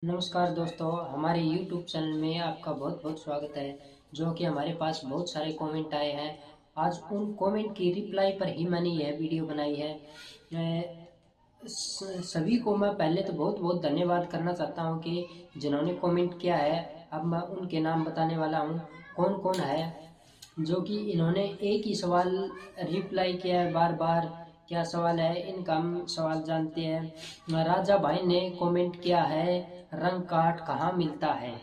नमस्कार दोस्तों, हमारे YouTube चैनल में आपका बहुत बहुत स्वागत है। जो कि हमारे पास बहुत सारे कमेंट आए हैं। आज उन कमेंट की रिप्लाई पर ही मैंने यह वीडियो बनाई है। सभी को मैं पहले तो बहुत बहुत धन्यवाद करना चाहता हूं कि जिन्होंने कमेंट किया है। अब मैं उनके नाम बताने वाला हूं कौन कौन है जो कि इन्होंने एक ही सवाल रिप्लाई किया है बार बार। क्या सवाल है, इनका हम सवाल जानते हैं। राजा भाई ने कमेंट किया है, रंग काट कहाँ मिलता है।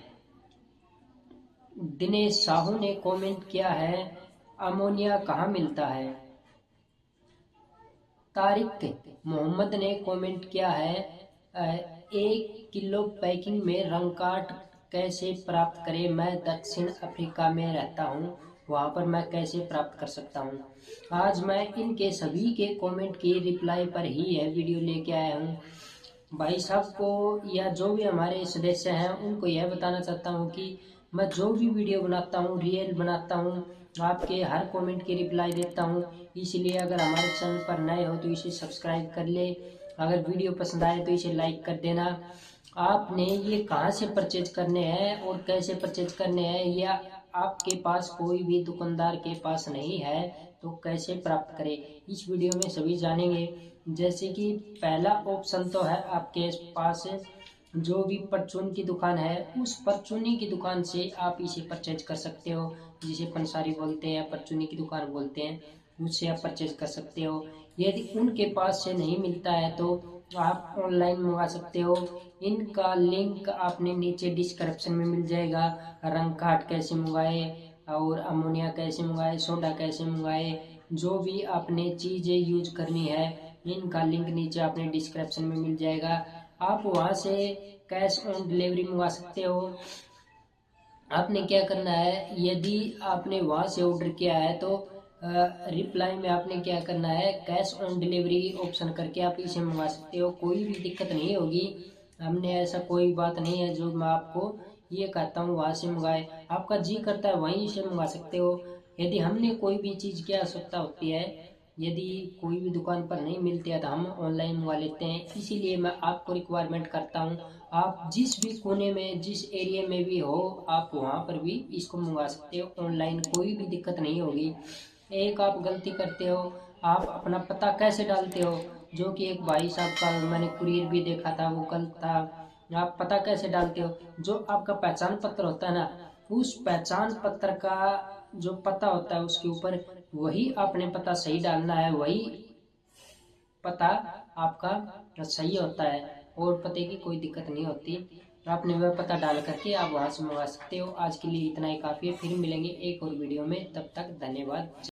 दिनेश साहू ने कमेंट किया है, अमोनिया कहाँ मिलता है। तारिक मोहम्मद ने कमेंट किया है, 1 किलो पैकिंग में रंग काट कैसे प्राप्त करें। मैं दक्षिण अफ्रीका में रहता हूँ, वहाँ पर मैं कैसे प्राप्त कर सकता हूँ। आज मैं इनके सभी के कमेंट की रिप्लाई पर ही यह वीडियो लेके आया हूँ। भाई साहब को या जो भी हमारे सदस्य हैं उनको यह बताना चाहता हूँ कि मैं जो भी वीडियो बनाता हूँ रियल बनाता हूँ, आपके हर कमेंट की रिप्लाई देता हूँ। इसलिए अगर हमारे चैनल पर नए हो तो इसे सब्सक्राइब कर ले। अगर वीडियो पसंद आए तो इसे लाइक कर देना। आपने ये कहाँ से परचेज करने हैं और कैसे परचेज करने हैं, या आपके पास कोई भी दुकानदार के पास नहीं है तो कैसे प्राप्त करें, इस वीडियो में सभी जानेंगे। जैसे कि पहला ऑप्शन तो है आपके पास जो भी परचून की दुकान है, उस परचूनी की दुकान से आप इसे परचेज कर सकते हो, जिसे पंसारी बोलते हैं, परचूनी की दुकान बोलते हैं, उससे आप परचेज कर सकते हो। यदि उनके पास से नहीं मिलता है तो आप ऑनलाइन मंगा सकते हो। इनका लिंक आपने नीचे डिस्क्रिप्शन में मिल जाएगा। रंग काट कैसे मंगाए और अमोनिया कैसे मंगाए, सोडा कैसे मंगाए, जो भी आपने चीज़ें यूज करनी है, इनका लिंक नीचे आपने डिस्क्रिप्शन में मिल जाएगा। आप वहां से कैश ऑन डिलीवरी मंगा सकते हो। आपने क्या करना है, यदि आपने वहां से ऑर्डर किया है तो रिप्लाई में आपने क्या करना है, कैश ऑन डिलीवरी ऑप्शन करके आप इसे मंगा सकते हो। कोई भी दिक्कत नहीं होगी। हमने ऐसा कोई बात नहीं है जो मैं आपको ये कहता हूँ वहां से मंगाए। आपका जी करता है वहीं से मंगा सकते हो। यदि हमने कोई भी चीज़ की आवश्यकता होती है, यदि कोई भी दुकान पर नहीं मिलती है तो हम ऑनलाइन मंगा लेते हैं। इसीलिए मैं आपको रिक्वायरमेंट करता हूँ, आप जिस भी कोने में जिस एरिया में भी हो आप वहाँ पर भी इसको मंगा सकते हो ऑनलाइन, कोई भी दिक्कत नहीं होगी। एक आप गलती करते हो, आप अपना पता कैसे डालते हो, जो कि एक भाई साहब का मैंने कुरियर भी देखा था, वो गलत था। आप पता कैसे डालते हो, जो आपका पहचान पत्र होता है ना, उस पहचान पत्र का जो पता होता है उसके ऊपर वही आपने पता सही डालना है, वही पता आपका सही होता है और पते की कोई दिक्कत नहीं होती। आपने वह पता डाल करके आप वहां से मंगा सकते हो। आज के लिए इतना ही काफ़ी है, फिर मिलेंगे एक और वीडियो में, तब तक धन्यवाद।